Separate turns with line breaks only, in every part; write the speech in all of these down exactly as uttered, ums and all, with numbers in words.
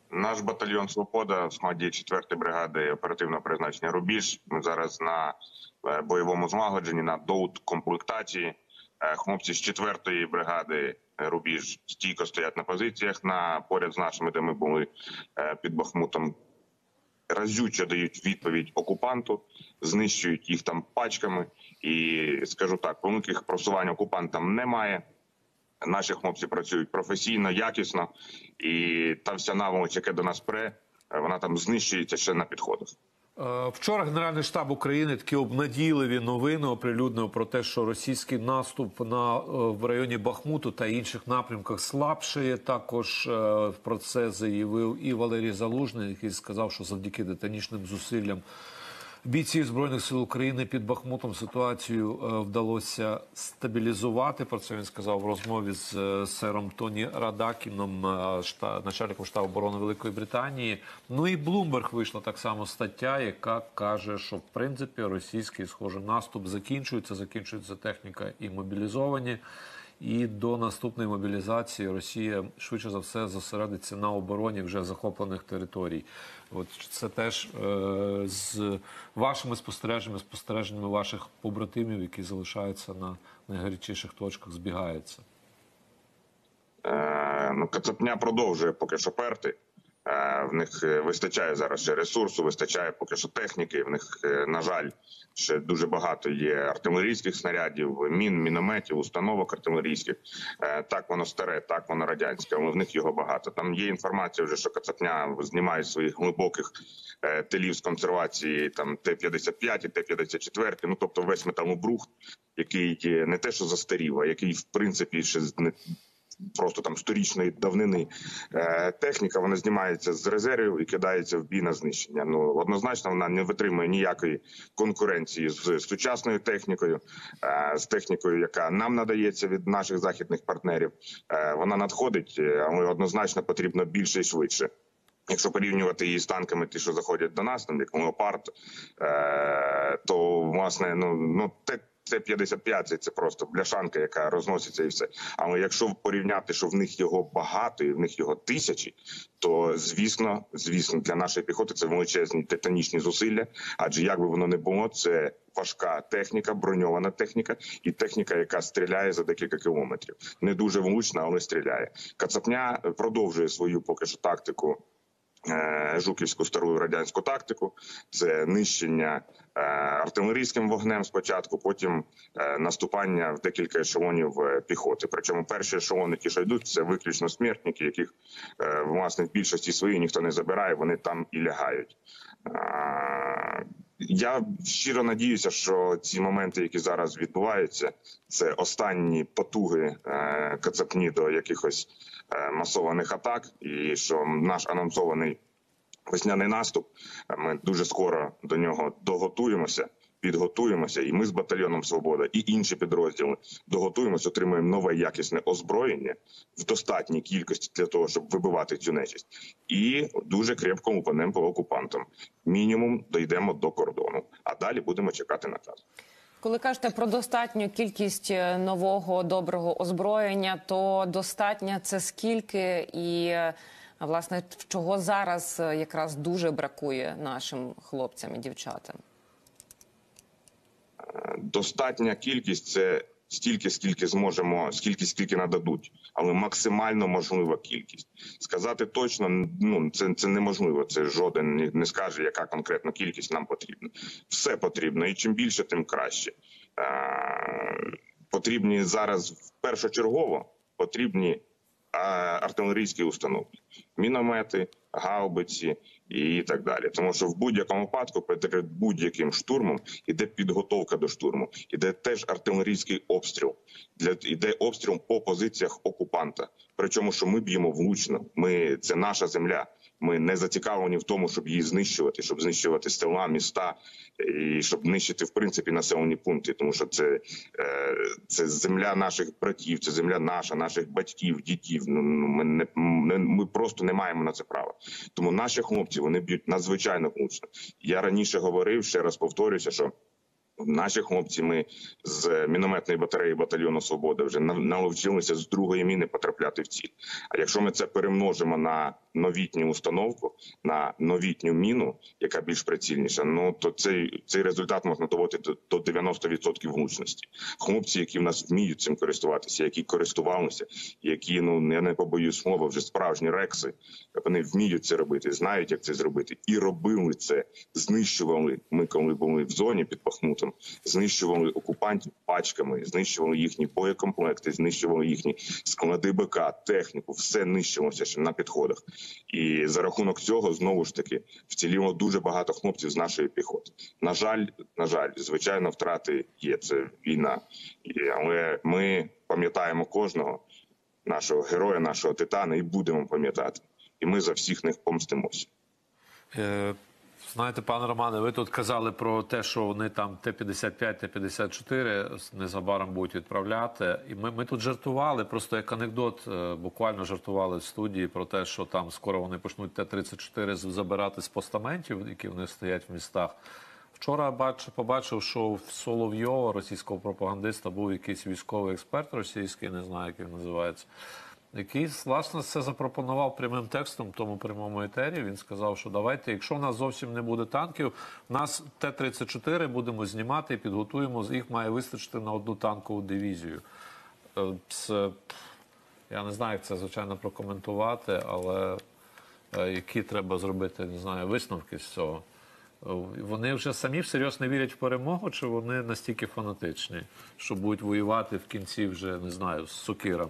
Наш батальйон «Свобода» в складі четвертої бригади оперативного призначення «Рубіж». Ми зараз на бойовому злагодженні, на доут-комплектації. Хлопці з четвертої бригади «Рубіж» стійко стоять на позиціях на поряд з нашими, де ми були під Бахмутом. Разюче дають відповідь окупанту, знищують їх там пачками. І, скажу так, великих просувань окупантам немає. Наші хлопці працюють професійно, якісно, і та вся наволоч, яка до нас пре, вона там знищується ще на підходах.
Вчора Генеральний штаб України такі обнадійливі новини оприлюднив про те, що російський наступ на, в районі Бахмуту та інших напрямках слабшає. Також про це заявив і Валерій Залужний, який сказав, що завдяки титанічним зусиллям бійців Збройних сил України під Бахмутом ситуацію вдалося стабілізувати. Про це він сказав в розмові з сером Тоні Радакіном, начальником штабу оборони Великої Британії. Ну і Bloomberg вийшла так само стаття, яка каже, що в принципі російський, схоже, наступ закінчується, закінчується техніка і мобілізовані. І до наступної мобілізації Росія, швидше за все, зосередиться на обороні вже захоплених територій. От це теж е, з вашими спостереженнями, спостереженнями ваших побратимів, які залишаються на найгарячіших точках, збігається.
Е, ну, Кацапня продовжує поки що перти. В них вистачає зараз ще ресурсу, вистачає поки що техніки. В них, на жаль, ще дуже багато є артилерійських снарядів, мін, мінометів, установок артилерійських. Так воно старе, так воно радянське, але в них його багато. Там є інформація вже, що Кацапня знімає своїх глибоких тилів з консервації там Т п'ятдесят п'ять і Т п'ятдесят чотири, ну тобто весь металобрухт, який не те, що застарів, а який в принципі ще не просто там сторічної давнини е, техніка, вона знімається з резервів і кидається в бій на знищення. Ну, однозначно, вона не витримує ніякої конкуренції з сучасною технікою, е, з технікою, яка нам надається від наших західних партнерів. Е, вона надходить, але однозначно потрібно більше і швидше. Якщо порівнювати її з танками, ті, що заходять до нас, там як «Леопард», е, то, власне, ну, ну те, Т п'ятдесят п'ять – це просто бляшанка, яка розноситься і все. Але якщо порівняти, що в них його багато і в них його тисячі, то, звісно, звісно, для нашої піхоти це величезні титанічні зусилля. Адже як би воно не було, це важка техніка, броньована техніка і техніка, яка стріляє за декілька кілометрів. Не дуже влучна, але стріляє. Кацапня продовжує свою поки що тактику, жуківську стару радянську тактику. Це нищення е, артилерійським вогнем спочатку, потім е, наступання в декілька ешелонів піхоти. Причому перші ешелони, ті, що йдуть, це виключно смертники, яких, е, власне, в більшості своїй ніхто не забирає, вони там і лягають. Е, я щиро надіюся, що ці моменти, які зараз відбуваються, це останні потуги е, Кацапні до якихось е, масованих атак, і що наш анонсований весняний наступ, ми дуже скоро до нього доготуємося, підготуємося, і ми з батальйоном «Свобода», і інші підрозділи доготуємося, отримуємо нове якісне озброєння в достатній кількості для того, щоб вибивати цю нечисть. І дуже крепко упадемо по окупантам. Мінімум дійдемо до кордону, а далі будемо чекати наказ.
Коли кажете про достатню кількість нового доброго озброєння, то достатня це скільки і, власне, чого зараз якраз дуже бракує нашим хлопцям і дівчатам?
Достатня кількість – це стільки, скільки зможемо, скільки, скільки нададуть, але максимально можлива кількість. Сказати точно, ну, це, це неможливо, це жоден не, не скаже, яка конкретно кількість нам потрібна. Все потрібно, і чим більше, тим краще. Е, потрібні зараз першочергово, потрібні артилерійські установки, міномети, гаубиці і так далі. Тому що в будь-якому випадку перед будь-яким штурмом іде підготовка до штурму, іде теж артилерійський обстріл, іде обстріл по позиціях окупанта. Причому, що ми б'ємо влучно, ми, це наша земля. Ми не зацікавлені в тому, щоб її знищувати, щоб знищувати села, міста і щоб нищити, в принципі, населені пункти. Тому що це, це земля наших братів, це земля наша, наших батьків, дітів. Ми, не, ми просто не маємо на це права. Тому наші хлопці, вони б'ють надзвичайно влучно. Я раніше говорив, ще раз повторюся, що Наші хлопці, ми з мінометної батареї батальйону «Свобода» вже наловчилися з другої міни потрапляти в ціль. А якщо ми це перемножимо на новітню установку, на новітню міну, яка більш прицільніша, ну то цей, цей результат можна доводити до дев'яноста відсотків влучності. Хлопці, які в нас вміють цим користуватися, які користувалися, які, ну я не побоюсь слова, вже справжні рекси, вони вміють це робити, знають, як це зробити, і робили це, знищували. Ми, коли були в зоні під Бахмутом, знищували окупантів пачками, знищували їхні боєкомплекти, знищували їхні склади БК, техніку, все нищилося ще на підходах. І за рахунок цього, знову ж таки, вціліло дуже багато хлопців з нашої піхоти. На жаль, на жаль, звичайно, втрати є, це війна. Але ми пам'ятаємо кожного нашого героя, нашого титана і будемо пам'ятати. І ми за всіх них помстимося.
Е... Знаєте, пане Романе, ви тут казали про те, що вони там Т п'ятдесят п'ять, Т п'ятдесят чотири незабаром будуть відправляти. І ми, ми тут жартували, просто як анекдот, буквально жартували в студії про те, що там скоро вони почнуть Т тридцять чотири забирати з постаментів, які вони стоять в містах. Вчора бач, побачив, що в Соловйова, російського пропагандиста, був якийсь військовий експерт російський, не знаю, як він називається, який, власне, це запропонував прямим текстом в тому прямому етері. Він сказав, що давайте, якщо в нас зовсім не буде танків, в нас Т тридцять чотири будемо знімати і підготуємо, їх має вистачити на одну танкову дивізію. Це, я не знаю, як це, звичайно, прокоментувати, але які треба зробити, не знаю, висновки з цього. Вони вже самі всерйоз не вірять в перемогу, чи вони настільки фанатичні, що будуть воювати в кінці вже, не знаю, з сокирами?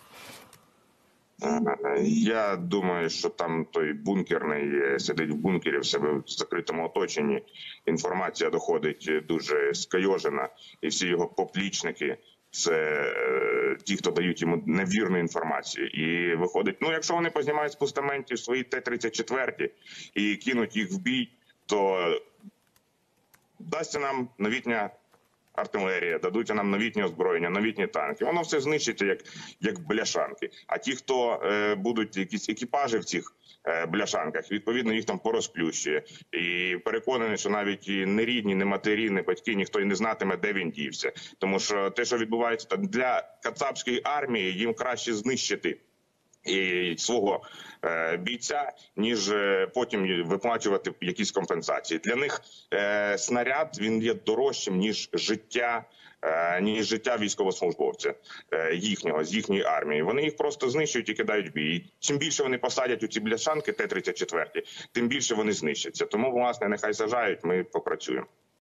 Я думаю, що там той бункерний сидить в бункері в себе в закритому оточенні. Інформація доходить дуже скайожена, і всі його поплічники – це е, ті, хто дають йому невірну інформацію. І виходить, ну якщо вони познімають з постаментів свої Т тридцять чотири і кинуть їх в бій, то дасться нам новітня артилерія, дадуть нам новітнє озброєння, новітні танки. Воно все знищиться як, як бляшанки. А ті, хто е, будуть якісь екіпажі в цих е, бляшанках, відповідно їх там порозплющує. І переконаний, що навіть і не рідні, не матері, не батьки, ніхто і не знатиме, де він дівся. Тому що те, що відбувається там, для кацапської армії, їм краще знищити і свого е, бійця, ніж е, потім виплачувати якісь компенсації. Для них е, снаряд, він є дорожчим, ніж життя, е, ніж життя військовослужбовця е, їхнього, з їхньої армії. Вони їх просто знищують і кидають в бій. І чим більше вони посадять у ці бляшанки Т тридцять чотири, тим більше вони знищаться. Тому, власне, нехай сажають, ми попрацюємо.